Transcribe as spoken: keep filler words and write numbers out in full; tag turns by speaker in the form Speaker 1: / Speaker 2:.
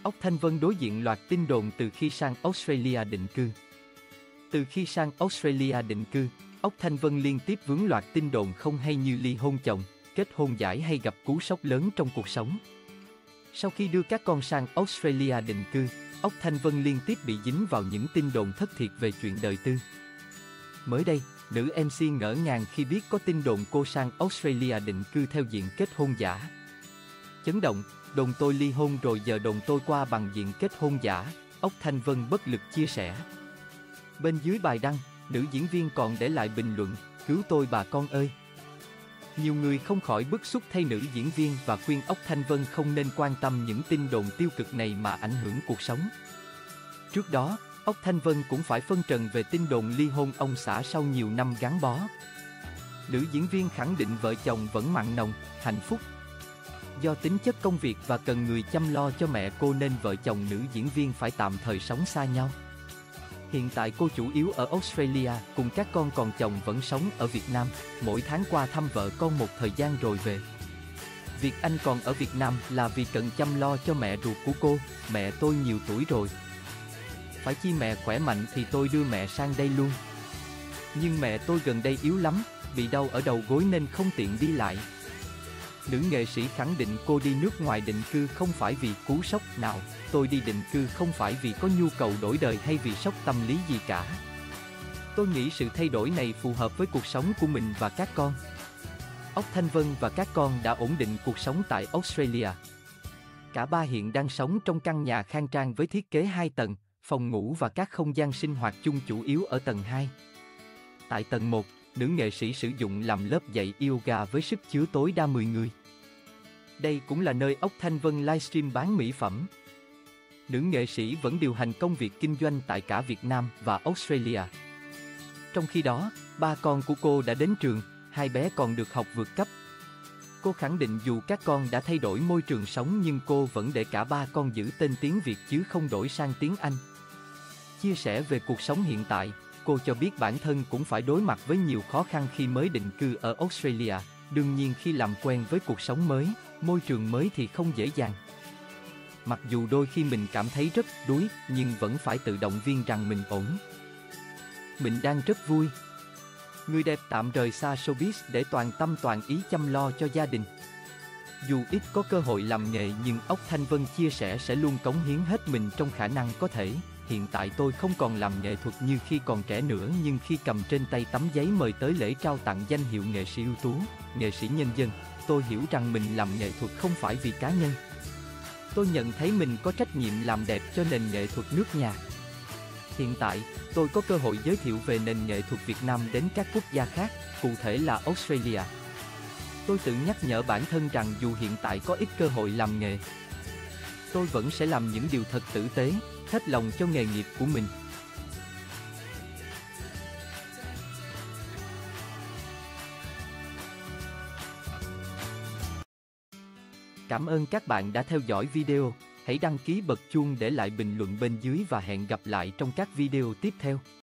Speaker 1: Ốc Thanh Vân đối diện loạt tin đồn từ khi sang Australia định cư. Từ khi sang Australia định cư, Ốc Thanh Vân liên tiếp vướng loạt tin đồn không hay như ly hôn chồng, kết hôn giải hay gặp cú sốc lớn trong cuộc sống. Sau khi đưa các con sang Australia định cư, Ốc Thanh Vân liên tiếp bị dính vào những tin đồn thất thiệt về chuyện đời tư. Mới đây, nữ em xê ngỡ ngàng khi biết có tin đồn cô sang Australia định cư theo diện kết hôn giả. Chấn động, đồn tôi ly hôn rồi giờ đồn tôi qua bằng diện kết hôn giả, Ốc Thanh Vân bất lực chia sẻ. Bên dưới bài đăng, nữ diễn viên còn để lại bình luận, cứu tôi bà con ơi. Nhiều người không khỏi bức xúc thay nữ diễn viên và khuyên Ốc Thanh Vân không nên quan tâm những tin đồn tiêu cực này mà ảnh hưởng cuộc sống. Trước đó, Ốc Thanh Vân cũng phải phân trần về tin đồn ly hôn ông xã sau nhiều năm gắn bó. Nữ diễn viên khẳng định vợ chồng vẫn mặn nồng, hạnh phúc. Do tính chất công việc và cần người chăm lo cho mẹ cô nên vợ chồng nữ diễn viên phải tạm thời sống xa nhau. Hiện tại cô chủ yếu ở Australia, cùng các con còn chồng vẫn sống ở Việt Nam, mỗi tháng qua thăm vợ con một thời gian rồi về. Việc anh còn ở Việt Nam là vì cần chăm lo cho mẹ ruột của cô, mẹ tôi nhiều tuổi rồi. Phải chi mẹ khỏe mạnh thì tôi đưa mẹ sang đây luôn. Nhưng mẹ tôi gần đây yếu lắm, bị đau ở đầu gối nên không tiện đi lại. Nữ nghệ sĩ khẳng định cô đi nước ngoài định cư không phải vì cú sốc nào, tôi đi định cư không phải vì có nhu cầu đổi đời hay vì sốc tâm lý gì cả. Tôi nghĩ sự thay đổi này phù hợp với cuộc sống của mình và các con. Ốc Thanh Vân và các con đã ổn định cuộc sống tại Australia. Cả ba hiện đang sống trong căn nhà khang trang với thiết kế hai tầng, phòng ngủ và các không gian sinh hoạt chung chủ yếu ở tầng hai. Tại tầng một, nữ nghệ sĩ sử dụng làm lớp dạy yoga với sức chứa tối đa mười người. Đây cũng là nơi Ốc Thanh Vân livestream bán mỹ phẩm. Nữ nghệ sĩ vẫn điều hành công việc kinh doanh tại cả Việt Nam và Australia. Trong khi đó, ba con của cô đã đến trường, hai bé còn được học vượt cấp. Cô khẳng định dù các con đã thay đổi môi trường sống nhưng cô vẫn để cả ba con giữ tên tiếng Việt chứ không đổi sang tiếng Anh. Chia sẻ về cuộc sống hiện tại, cô cho biết bản thân cũng phải đối mặt với nhiều khó khăn khi mới định cư ở Australia. Đương nhiên khi làm quen với cuộc sống mới, môi trường mới thì không dễ dàng. Mặc dù đôi khi mình cảm thấy rất đuối, nhưng vẫn phải tự động viên rằng mình ổn. Mình đang rất vui. Người đẹp tạm rời xa showbiz để toàn tâm toàn ý chăm lo cho gia đình. Dù ít có cơ hội làm nghề nhưng Ốc Thanh Vân chia sẻ sẽ luôn cống hiến hết mình trong khả năng có thể. Hiện tại tôi không còn làm nghệ thuật như khi còn trẻ nữa nhưng khi cầm trên tay tấm giấy mời tới lễ trao tặng danh hiệu nghệ sĩ ưu tú, nghệ sĩ nhân dân, tôi hiểu rằng mình làm nghệ thuật không phải vì cá nhân. Tôi nhận thấy mình có trách nhiệm làm đẹp cho nền nghệ thuật nước nhà. Hiện tại, tôi có cơ hội giới thiệu về nền nghệ thuật Việt Nam đến các quốc gia khác, cụ thể là Australia. Tôi tự nhắc nhở bản thân rằng dù hiện tại có ít cơ hội làm nghề, tôi vẫn sẽ làm những điều thật tử tế, hết lòng cho nghề nghiệp của mình. Cảm ơn các bạn đã theo dõi video. Hãy đăng ký bật chuông để lại bình luận bên dưới và hẹn gặp lại trong các video tiếp theo.